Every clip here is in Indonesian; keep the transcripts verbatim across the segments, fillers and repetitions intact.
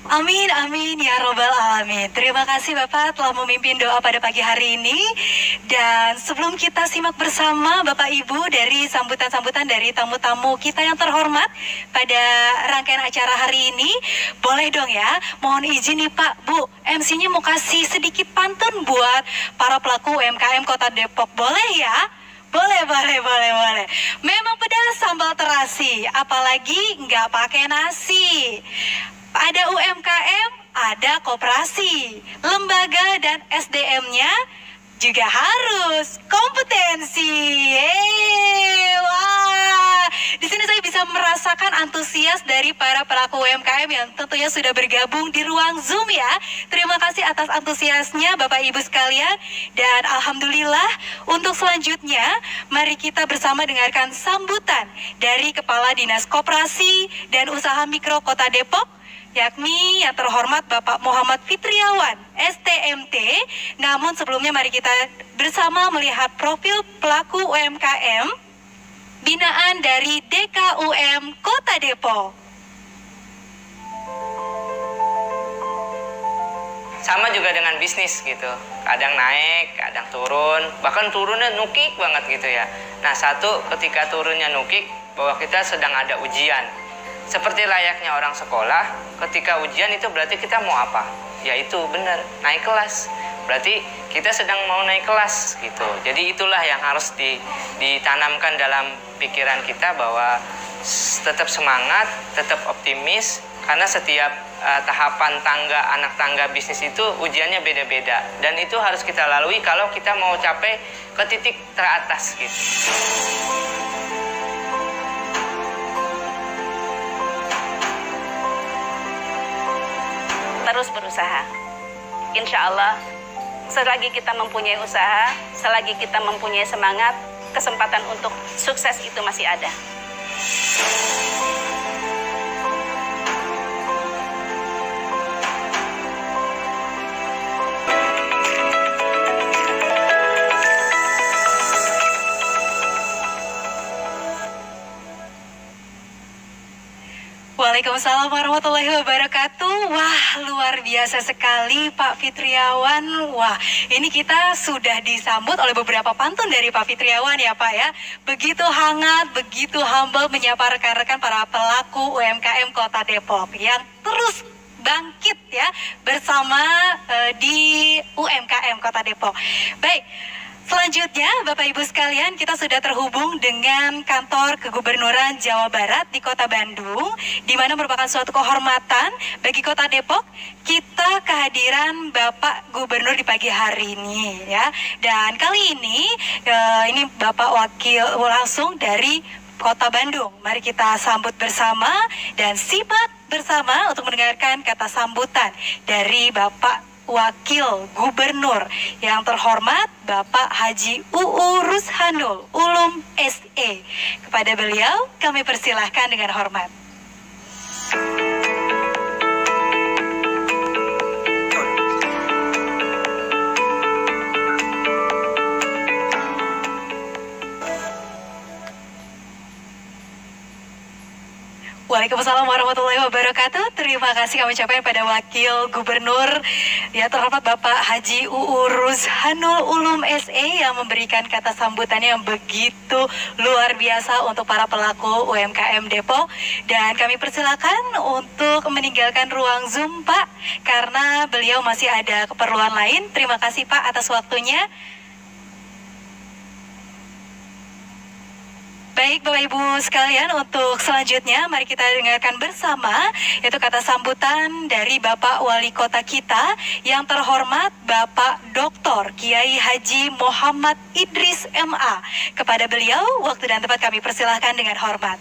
Amin, amin ya robbal alamin. Terima kasih Bapak telah memimpin doa pada pagi hari ini. Dan sebelum kita simak bersama Bapak Ibu dari sambutan-sambutan dari tamu-tamu kita yang terhormat pada rangkaian acara hari ini, boleh dong ya, mohon izin nih Pak, Bu, M C-nya mau kasih sedikit pantun buat para pelaku U M K M Kota Depok, boleh ya? Boleh, boleh, boleh, boleh. Memang pedas sambal terasi, apalagi nggak pakai nasi. Ada U M K M, ada koperasi, lembaga dan S D M-nya juga harus kompetensi. Yeay, wah, di sini saya bisa merasakan antusias dari para pelaku U M K M yang tentunya sudah bergabung di ruang Zoom ya. Terima kasih atas antusiasnya Bapak Ibu sekalian. Dan alhamdulillah untuk selanjutnya mari kita bersama dengarkan sambutan dari Kepala Dinas Koperasi dan Usaha Mikro Kota Depok, yakni yang terhormat Bapak Muhammad Fitriawan, S T M T. Namun sebelumnya mari kita bersama melihat profil pelaku U M K M binaan dari D K U M Kota Depok. Sama juga dengan bisnis gitu, kadang naik, kadang turun, bahkan turunnya nukik banget gitu ya. Nah, satu, ketika turunnya nukik, bahwa kita sedang ada ujian. Seperti layaknya orang sekolah, ketika ujian itu berarti kita mau apa? Yaitu benar, naik kelas. Berarti kita sedang mau naik kelas gitu. Jadi itulah yang harus di, ditanamkan dalam pikiran kita, bahwa tetap semangat, tetap optimis, karena setiap uh, tahapan tangga, anak tangga bisnis itu ujiannya beda-beda. Dan itu harus kita lalui kalau kita mau capai ke titik teratas gitu. Terus berusaha. Insya Allah, selagi kita mempunyai usaha, selagi kita mempunyai semangat, kesempatan untuk sukses itu masih ada. Waalaikumsalam warahmatullahi wabarakatuh. Wah, luar biasa sekali Pak Fitriawan. Wah, ini kita sudah disambut oleh beberapa pantun dari Pak Fitriawan ya Pak ya. Begitu hangat, begitu humble menyapa rekan-rekan para pelaku U M K M Kota Depok yang terus bangkit ya bersama uh, di U M K M Kota Depok. Baik. Selanjutnya, Bapak Ibu sekalian, kita sudah terhubung dengan kantor kegubernuran Jawa Barat di Kota Bandung, di mana merupakan suatu kehormatan bagi Kota Depok kita kehadiran Bapak Gubernur di pagi hari ini, ya. Dan kali ini, eh, ini Bapak Wakil langsung dari Kota Bandung. Mari kita sambut bersama dan simak bersama untuk mendengarkan kata sambutan dari Bapak Wakil Gubernur yang terhormat Bapak Haji Uu Rushanul Ulum S E. Kepada beliau kami persilahkan dengan hormat. Waalaikumsalam warahmatullahi wabarakatuh. Terima kasih kami ucapkan pada Wakil Gubernur ya terhormat Bapak Haji Uu Rushanul Ulum S E yang memberikan kata sambutannya yang begitu luar biasa untuk para pelaku U M K M Depok. Dan kami persilakan untuk meninggalkan ruang Zoom Pak, karena beliau masih ada keperluan lain. Terima kasih Pak atas waktunya. Baik Bapak Ibu sekalian, untuk selanjutnya mari kita dengarkan bersama yaitu kata sambutan dari Bapak Wali Kota kita yang terhormat Bapak Doktor Kiai Haji Muhammad Idris M A. Kepada beliau waktu dan tempat kami persilahkan dengan hormat.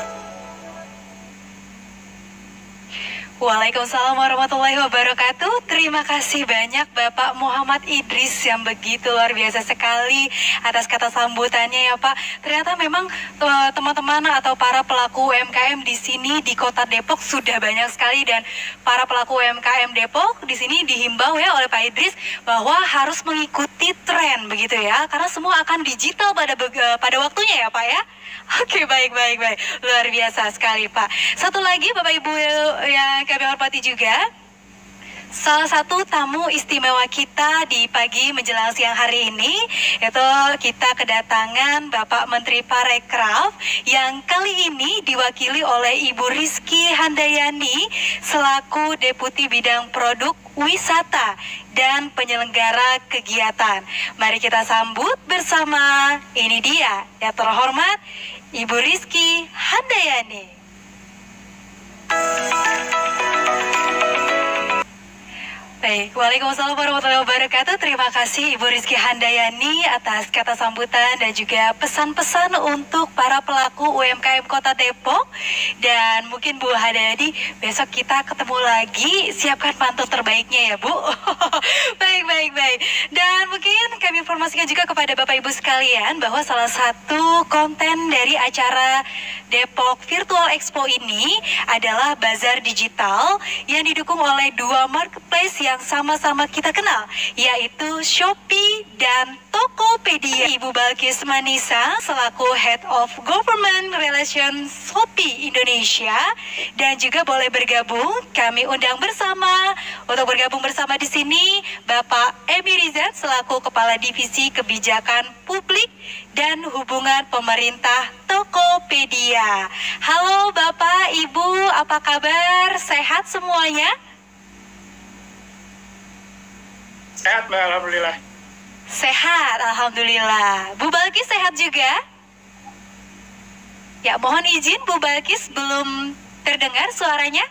Waalaikumsalam warahmatullahi wabarakatuh. Terima kasih banyak Bapak Muhammad Idris yang begitu luar biasa sekali atas kata sambutannya ya Pak. Ternyata memang eh, teman-teman atau para pelaku U M K M di sini di Kota Depok sudah banyak sekali, dan para pelaku U M K M Depok di sini dihimbau ya oleh Pak Idris bahwa harus mengikuti tren begitu ya, karena semua akan digital pada pada waktunya ya Pak ya. Oke, baik, baik, baik. Luar biasa sekali Pak. Satu lagi Bapak Ibu yang kami hormati juga, salah satu tamu istimewa kita di pagi menjelang siang hari ini, yaitu kita kedatangan Bapak Menteri Parekraf yang kali ini diwakili oleh Ibu Rizky Handayani selaku Deputi Bidang Produk Wisata dan Penyelenggara Kegiatan. Mari kita sambut bersama, ini dia yang terhormat Ibu Rizky Handayani. Baik, Waalaikumsalam warahmatullahi wabarakatuh. Terima kasih Ibu Rizky Handayani atas kata sambutan dan juga pesan-pesan untuk para pelaku U M K M Kota Depok. Dan mungkin Bu Handayani, besok kita ketemu lagi, siapkan pantun terbaiknya ya Bu. Baik, baik, baik. Dan mungkin kami informasikan juga kepada Bapak Ibu sekalian bahwa salah satu konten dari acara Depok Virtual Expo ini adalah bazar digital yang didukung oleh dua marketplace yang sama-sama kita kenal, yaitu Shopee dan Tokopedia. Ibu Balkis Manisa selaku Head of Government Relations Shopee Indonesia, dan juga boleh bergabung, kami undang bersama untuk bergabung bersama di sini Bapak Emi Rizat selaku Kepala Divisi Kebijakan Publik dan Hubungan Pemerintah Tokopedia. Halo Bapak, Ibu, apa kabar? Sehat semuanya? Sehat Mbak, Alhamdulillah. Sehat, Alhamdulillah. Bu Balkis sehat juga? Ya, mohon izin Bu Balkis, belum terdengar suaranya.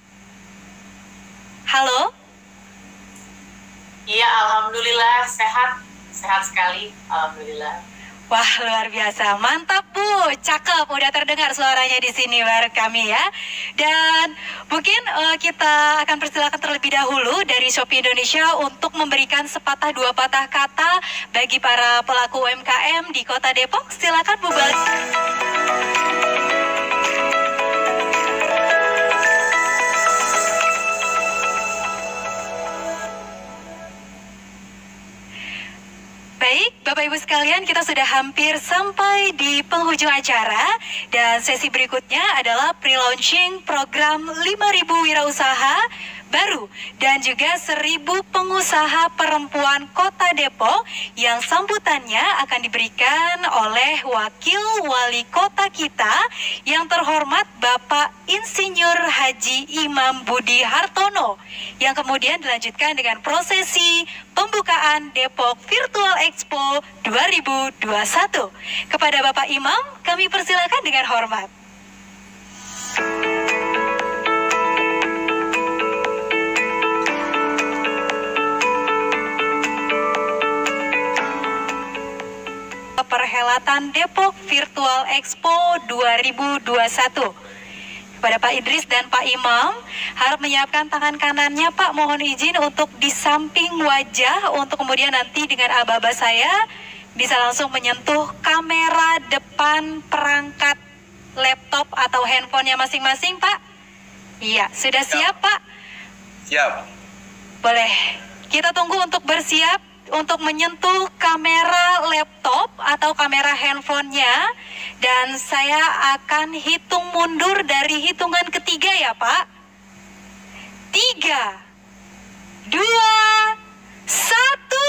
Halo? Iya, Alhamdulillah sehat, sehat sekali, Alhamdulillah. Wah, luar biasa, mantap Bu, cakep, udah terdengar suaranya di sini bareng kami ya. Dan mungkin uh, kita akan persilakan terlebih dahulu dari Shopee Indonesia untuk memberikan sepatah dua patah kata bagi para pelaku U M K M di Kota Depok. Silakan Bu Bal. Baik, Bapak Ibu sekalian, kita sudah hampir sampai di penghujung acara, dan sesi berikutnya adalah pre-launching program lima ribu wirausaha baru dan juga seribu pengusaha perempuan Kota Depok yang sambutannya akan diberikan oleh Wakil Wali Kota kita yang terhormat Bapak Insinyur Haji Imam Budi Hartono, yang kemudian dilanjutkan dengan prosesi pembukaan Depok Virtual Expo dua ribu dua puluh satu. Kepada Bapak Imam, kami persilakan dengan hormat. Perhelatan Depok Virtual Expo dua ribu dua puluh satu. Kepada Pak Idris dan Pak Imam, harap menyiapkan tangan kanannya Pak, mohon izin untuk di samping wajah, untuk kemudian nanti dengan aba-aba saya bisa langsung menyentuh kamera depan perangkat laptop atau handphonenya masing-masing Pak. Iya, sudah siap Pak? Siap. Boleh, kita tunggu untuk bersiap untuk menyentuh kamera laptop atau kamera handphonenya, dan saya akan hitung mundur dari hitungan ketiga ya Pak. Tiga, dua, satu.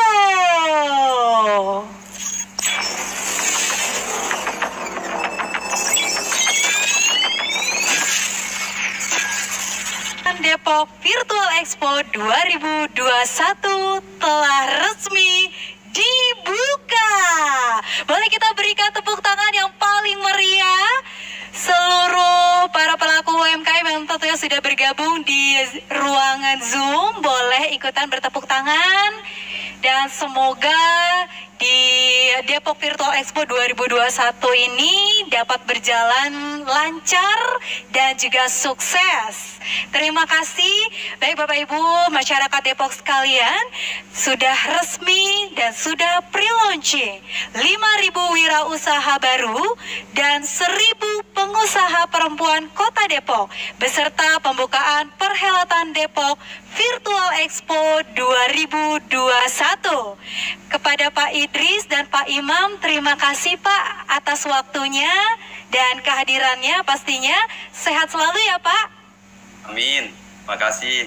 Depok Virtual Expo dua ribu dua puluh satu telah resmi dibuka. Boleh kita berikan tepuk tangan yang paling meriah seluruh para pelaku U M K M yang tentunya sudah bergabung di ruangan Zoom. Boleh ikutan bertepuk tangan, dan semoga di Depok Virtual Expo dua ribu dua puluh satu ini dapat berjalan lancar dan juga sukses. Terima kasih baik Bapak Ibu masyarakat Depok sekalian, sudah resmi dan sudah pre-launching lima ribu wirausaha baru dan seribu pengusaha perempuan Kota Depok beserta pembukaan perhelatan Depok Virtual Expo dua ribu dua puluh satu. Kepada Pak Idris dan Pak Imam, terima kasih Pak atas waktunya dan kehadirannya, pastinya sehat selalu ya Pak. Amin. Makasih.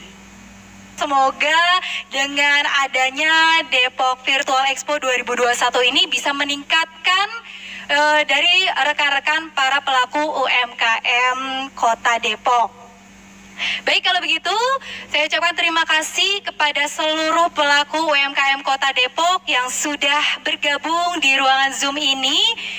Semoga dengan adanya Depok Virtual Expo dua ribu dua puluh satu ini bisa meningkatkan uh, dari rekan-rekan para pelaku U M K M Kota Depok. Baik, kalau begitu saya ucapkan terima kasih kepada seluruh pelaku U M K M Kota Depok yang sudah bergabung di ruangan Zoom ini.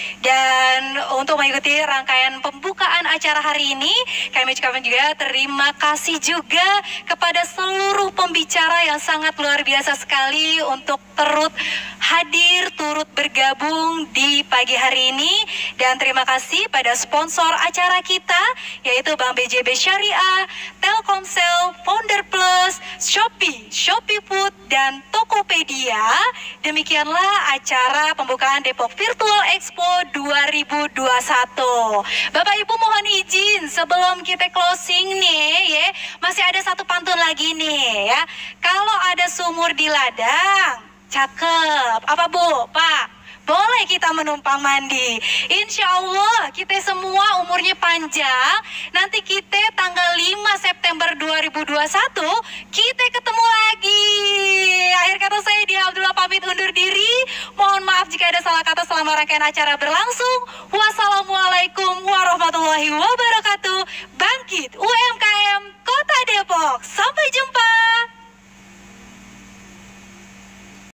Dan untuk mengikuti rangkaian pembukaan acara hari ini, kami ucapkan juga terima kasih juga kepada seluruh pembicara yang sangat luar biasa sekali untuk turut hadir, turut bergabung di pagi hari ini. Dan terima kasih pada sponsor acara kita, yaitu Bank B J B Syariah, Telkomsel, Founder Plus, Shopee, Shopee Food, dan Tokopedia. Demikianlah acara pembukaan Depok Virtual Expo dua ribu dua puluh satu. Bapak Ibu mohon izin sebelum kita closing nih ya, masih ada satu pantun lagi nih ya. Kalau ada sumur di ladang, cakep. Apa Bu? Pak? Boleh kita menumpang mandi. Insya Allah kita semua umurnya panjang. Nanti kita tanggal lima September dua ribu dua puluh satu kita ketemu lagi. Akhir kata saya Dia Abdullah pamit undur diri. Mohon maaf jika ada salah kata selama rangkaian acara berlangsung. Wassalamualaikum warahmatullahi wabarakatuh. Bangkit U M K M Kota Depok. Sampai jumpa.